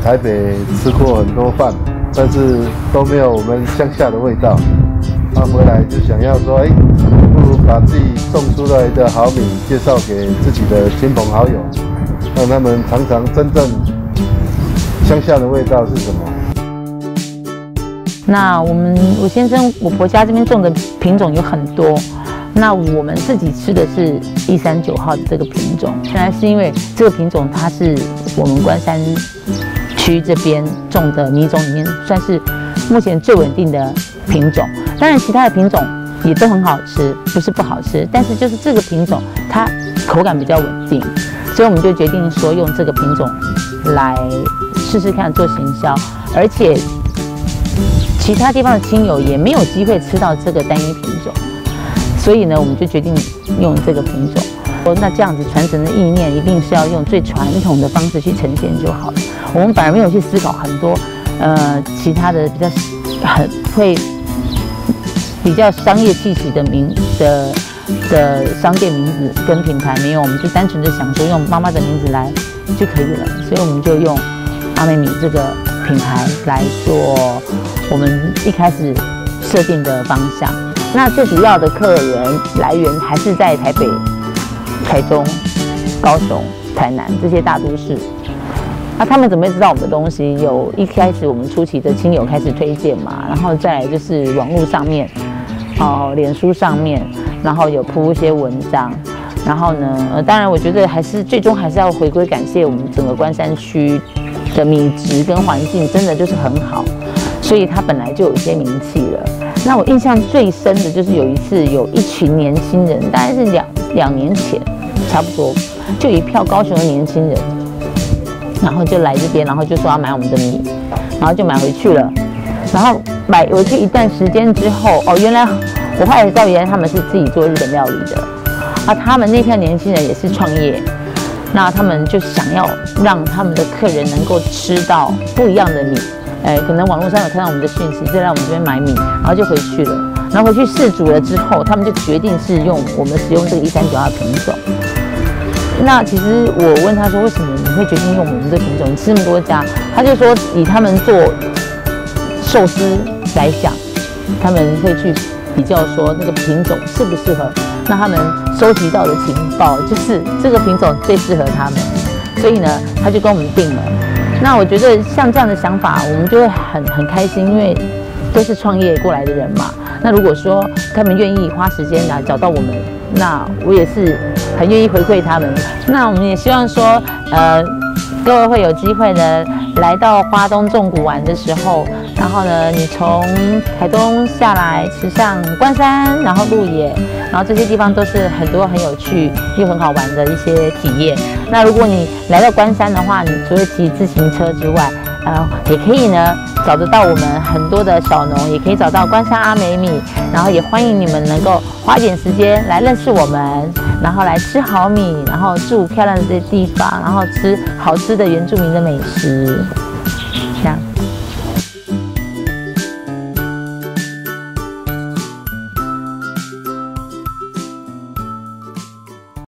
台北吃过很多饭，但是都没有我们乡下的味道。他回来就想要说，不如把自己种出来的好米介绍给自己的亲朋好友，让他们尝尝真正乡下的味道是什么。 那我先生我婆家这边种的品种有很多，那我们自己吃的是139号的这个品种。原来是因为这个品种它是我们关山区这边种的米种里面算是目前最稳定的品种。当然其他的品种也都很好吃，不是不好吃，但是就是这个品种它口感比较稳定，所以我们就决定说用这个品种来试试看做行销，而且其他地方的亲友也没有机会吃到这个单一品种，所以呢，我们就决定用这个品种。那这样子传承的意念，一定是要用最传统的方式去呈现就好了。我们反而没有去思考很多其他的会比较商业气息的商店名字跟品牌没有，我们就单纯的想说用妈妈的名字来就可以了，所以我们就用阿美米这个品牌来做我们一开始设定的方向。那最主要的客人来源还是在台北、台中、高雄、台南这些大都市。那他们怎么会知道我们的东西？有一开始我们初期的亲友开始推荐嘛，然后再来就是网络上面，脸书上面，然后有铺一些文章。然后呢，当然我觉得最终还是要回归感谢我们整个关山区的米质跟环境真的就是很好，所以它本来就有一些名气了。那我印象最深的就是有一次有一群年轻人，大概是两年前差不多，就有一票高雄的年轻人，然后就来这边，然后就说要买我们的米，然后就买回去了。然后买回去一段时间之后，原来我后来知道，原来他们是自己做日本料理的。他们那批年轻人也是创业，那他们就想要让他们的客人能够吃到不一样的米。可能网络上有看到我们的讯息，就来我们这边买米，然后就回去了。然后回去试煮了之后，他们就决定是我们使用这个139号品种。那其实我问他说，为什么你会决定用我们这个品种？你吃那么多家，他就说以他们做寿司来讲，他们会去比较说那个品种适不适合。那他们收集到的情报就是这个品种最适合他们，所以呢，他就跟我们定了。那我觉得像这样的想法，我们就会很开心，因为都是创业过来的人嘛。那如果说他们愿意花时间来找到我们，那我也是很愿意回馈他们。那我们也希望说，各位会有机会呢，来到花东纵谷玩的时候，然后呢，你从台东下来，骑上关山，然后鹿野，然后这些地方都是很多很有趣又很好玩的一些体验。那如果你来到关山的话，你除了骑自行车之外，也可以呢找得到我们很多的小农，也可以找到关山阿美米，然后也欢迎你们能够花一点时间来认识我们，然后来吃好米，然后住漂亮的地方，然后吃好吃的原住民的美食。